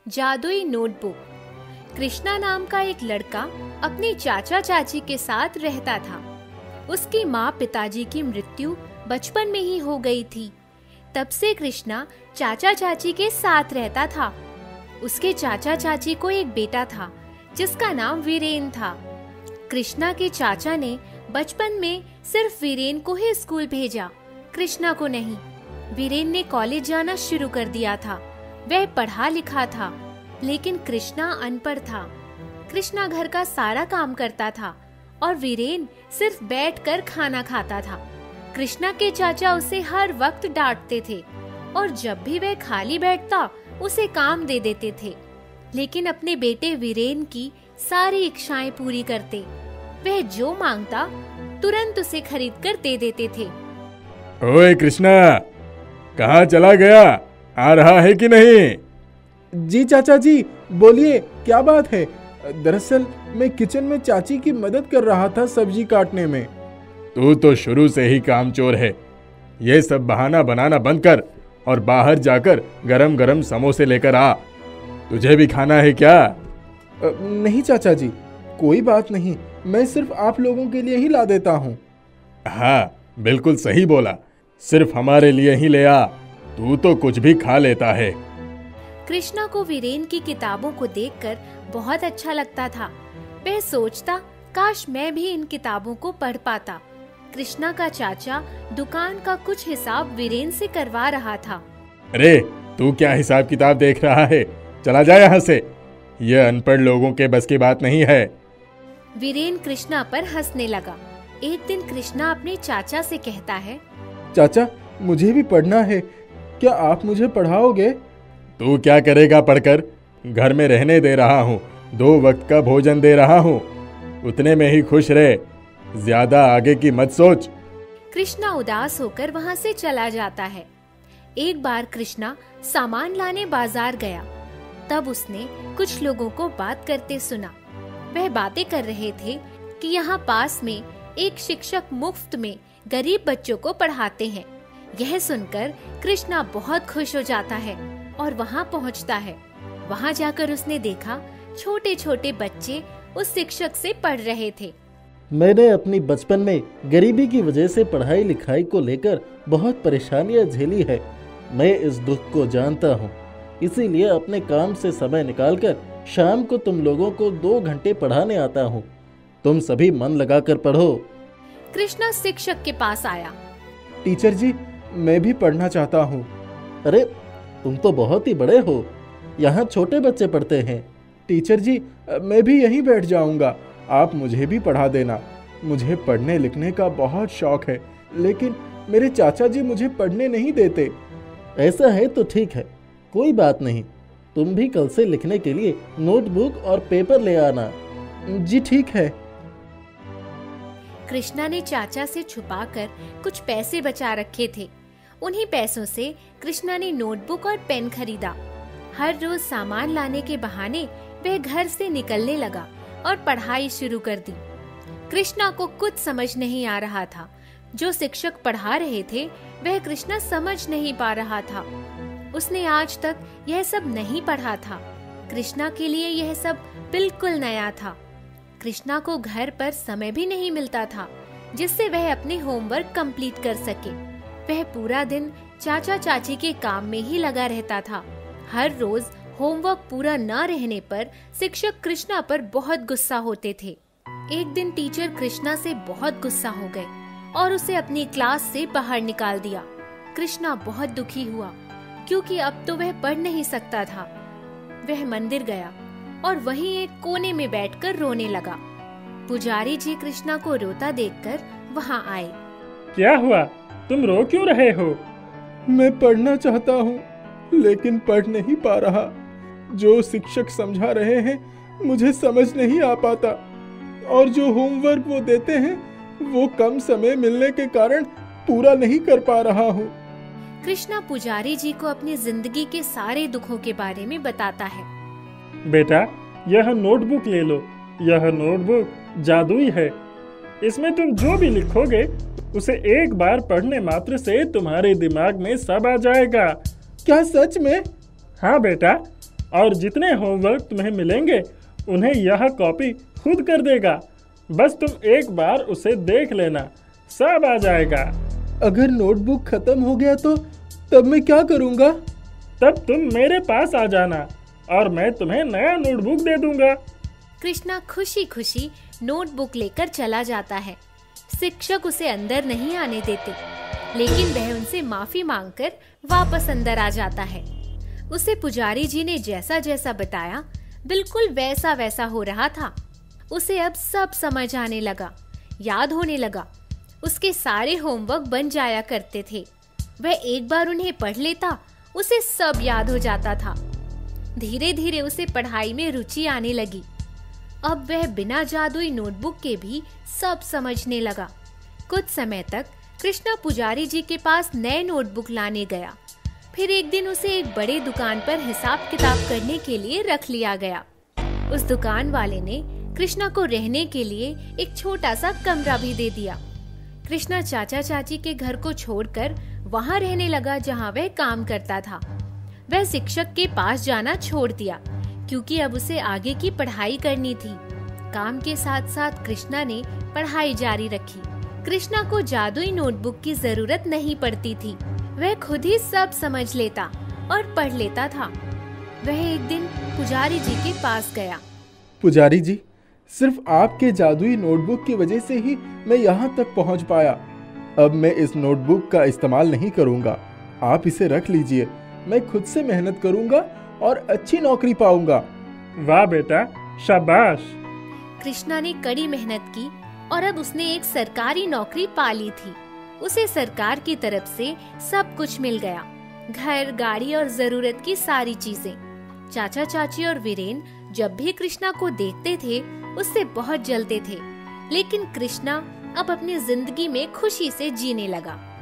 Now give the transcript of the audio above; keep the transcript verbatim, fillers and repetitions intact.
जादुई नोटबुक। कृष्णा नाम का एक लड़का अपने चाचा चाची के साथ रहता था। उसकी माँ पिताजी की मृत्यु बचपन में ही हो गई थी। तब से कृष्णा चाचा चाची के साथ रहता था। उसके चाचा चाची को एक बेटा था जिसका नाम वीरेन था। कृष्णा के चाचा ने बचपन में सिर्फ वीरेन को ही स्कूल भेजा, कृष्णा को नहीं। वीरेन ने कॉलेज जाना शुरू कर दिया था। वह पढ़ा लिखा था, लेकिन कृष्णा अनपढ़ था। कृष्णा घर का सारा काम करता था और वीरेन सिर्फ बैठकर खाना खाता था। कृष्णा के चाचा उसे हर वक्त डांटते थे और जब भी वह खाली बैठता उसे काम दे देते थे, लेकिन अपने बेटे वीरेन की सारी इच्छाएं पूरी करते। वह जो मांगता तुरंत उसे खरीद कर दे देते थे। ओए कृष्णा, कहाँ चला गया? आ रहा है कि नहीं? जी चाचा जी, बोलिए क्या बात है? दरअसल मैं किचन में चाची की मदद कर रहा था सब्जी काटने में। तू तो शुरू से ही कामचोर है। ये सब बहाना बनाना बंद कर और बाहर जाकर गरम गरम समोसे लेकर आ। तुझे भी खाना है क्या? नहीं चाचा जी, कोई बात नहीं, मैं सिर्फ आप लोगों के लिए ही ला देता हूँ। हाँ, बिल्कुल सही बोला, सिर्फ हमारे लिए ही ले आ। तू तो कुछ भी खा लेता है। कृष्णा को वीरेन की किताबों को देखकर बहुत अच्छा लगता था। वह सोचता, काश मैं भी इन किताबों को पढ़ पाता। कृष्णा का चाचा दुकान का कुछ हिसाब वीरेन से करवा रहा था। अरे तू क्या हिसाब किताब देख रहा है? चला जा यहाँ से। यह अनपढ़ लोगों के बस की बात नहीं है। वीरेन कृष्णा पर हंसने लगा। एक दिन कृष्णा अपने चाचा से कहता है, चाचा मुझे भी पढ़ना है, क्या आप मुझे पढ़ाओगे? तू क्या करेगा पढ़कर? घर में रहने दे रहा हूँ, दो वक्त का भोजन दे रहा हूँ, उतने में ही खुश रहे, ज्यादा आगे की मत सोच। कृष्णा उदास होकर वहाँ से चला जाता है। एक बार कृष्णा सामान लाने बाजार गया, तब उसने कुछ लोगों को बात करते सुना। वह बातें कर रहे थे कि यहाँ पास में एक शिक्षक मुफ्त में गरीब बच्चों को पढ़ाते हैं। यह सुनकर कृष्णा बहुत खुश हो जाता है और वहाँ पहुँचता है। वहाँ जाकर उसने देखा छोटे छोटे बच्चे उस शिक्षक से पढ़ रहे थे। मैंने अपनी बचपन में गरीबी की वजह से पढ़ाई लिखाई को लेकर बहुत परेशानियां झेली है। मैं इस दुख को जानता हूँ, इसीलिए अपने काम से समय निकालकर शाम को तुम लोगों को दो घंटे पढ़ाने आता हूँ। तुम सभी मन लगाकर पढ़ो। कृष्णा शिक्षक के पास आया। टीचर जी, मैं भी पढ़ना चाहता हूँ। अरे तुम तो बहुत ही बड़े हो, यहाँ छोटे बच्चे पढ़ते हैं। टीचर जी, मैं भी यहीं बैठ जाऊंगा, आप मुझे भी पढ़ा देना। मुझे पढ़ने लिखने का बहुत शौक है, लेकिन मेरे चाचा जी मुझे पढ़ने नहीं देते। ऐसा है तो ठीक है, कोई बात नहीं। तुम भी कल से लिखने के लिए नोटबुक और पेपर ले आना। जी ठीक है। कृष्णा ने चाचा से छुपाकर कुछ पैसे बचा रखे थे। उन्हीं पैसों से कृष्णा ने नोटबुक और पेन खरीदा। हर रोज सामान लाने के बहाने वह घर से निकलने लगा और पढ़ाई शुरू कर दी। कृष्णा को कुछ समझ नहीं आ रहा था। जो शिक्षक पढ़ा रहे थे वह कृष्णा समझ नहीं पा रहा था। उसने आज तक यह सब नहीं पढ़ा था। कृष्णा के लिए यह सब बिल्कुल नया था। कृष्णा को घर पर समय भी नहीं मिलता था जिससे वह अपने होमवर्क कंप्लीट कर सके। वह पूरा दिन चाचा चाची के काम में ही लगा रहता था। हर रोज होमवर्क पूरा न रहने पर शिक्षक कृष्णा पर बहुत गुस्सा होते थे। एक दिन टीचर कृष्णा से बहुत गुस्सा हो गए और उसे अपनी क्लास से बाहर निकाल दिया। कृष्णा बहुत दुखी हुआ क्योंकि अब तो वह पढ़ नहीं सकता था। वह मंदिर गया और वहीं एक कोने में बैठकर रोने लगा। पुजारी जी कृष्णा को रोता देखकर वहां आए। क्या हुआ? तुम रो क्यों रहे हो? मैं पढ़ना चाहता हूँ, लेकिन पढ़ नहीं पा रहा। जो शिक्षक समझा रहे हैं मुझे समझ नहीं आ पाता, और जो होमवर्क वो देते हैं वो कम समय मिलने के कारण पूरा नहीं कर पा रहा हूँ। कृष्णा पुजारी जी को अपनी जिंदगी के सारे दुखों के बारे में बताता है। बेटा, यह नोटबुक ले लो। यह नोटबुक जादुई है। इसमें तुम जो भी लिखोगे उसे एक बार पढ़ने मात्र से तुम्हारे दिमाग में सब आ जाएगा। क्या सच में? हाँ बेटा, और जितने होमवर्क तुम्हें मिलेंगे उन्हें यह कॉपी खुद कर देगा। बस तुम एक बार उसे देख लेना, सब आ जाएगा। अगर नोटबुक खत्म हो गया तो तब मैं क्या करूँगा? तब तुम मेरे पास आ जाना और मैं तुम्हें नया नोटबुक दे दूंगा। कृष्णा खुशी खुशी नोटबुक लेकर चला जाता है। शिक्षक उसे अंदर नहीं आने देते, लेकिन वह उनसे माफी मांगकर वापस अंदर आ जाता है। उसे पुजारी जी ने जैसा जैसा बताया बिल्कुल वैसा वैसा हो रहा था। उसे अब सब समझ आने लगा, याद होने लगा। उसके सारे होमवर्क बन जाया करते थे। वह एक बार उन्हें पढ़ लेता, उसे सब याद हो जाता था। धीरे धीरे उसे पढ़ाई में रुचि आने लगी। अब वह बिना जादुई नोटबुक के भी सब समझने लगा। कुछ समय तक कृष्णा पुजारी जी के पास नए नोटबुक लाने गया। फिर एक दिन उसे एक बड़े दुकान पर हिसाब किताब करने के लिए रख लिया गया। उस दुकान वाले ने कृष्णा को रहने के लिए एक छोटा सा कमरा भी दे दिया। कृष्णा चाचा चाची के घर को छोड़कर वहाँ रहने लगा जहाँ वह काम करता था। वह शिक्षक के पास जाना छोड़ दिया क्योंकि अब उसे आगे की पढ़ाई करनी थी। काम के साथ साथ कृष्णा ने पढ़ाई जारी रखी। कृष्णा को जादुई नोटबुक की जरूरत नहीं पड़ती थी। वह खुद ही सब समझ लेता और पढ़ लेता था। वह एक दिन पुजारी जी के पास गया। पुजारी जी, सिर्फ आपके जादुई नोटबुक की वजह से ही मैं यहाँ तक पहुँच पाया। अब मैं इस नोटबुक का इस्तेमाल नहीं करूँगा। आप इसे रख लीजिए। मैं खुद से मेहनत करूँगा और अच्छी नौकरी पाऊंगा। वाह बेटा, शाबाश। कृष्णा ने कड़ी मेहनत की और अब उसने एक सरकारी नौकरी पा ली थी। उसे सरकार की तरफ से सब कुछ मिल गया, घर, गाड़ी और जरूरत की सारी चीजें। चाचा चाची और वीरेन जब भी कृष्णा को देखते थे उससे बहुत जलते थे, लेकिन कृष्णा अब अपनी जिंदगी में खुशी से जीने लगा।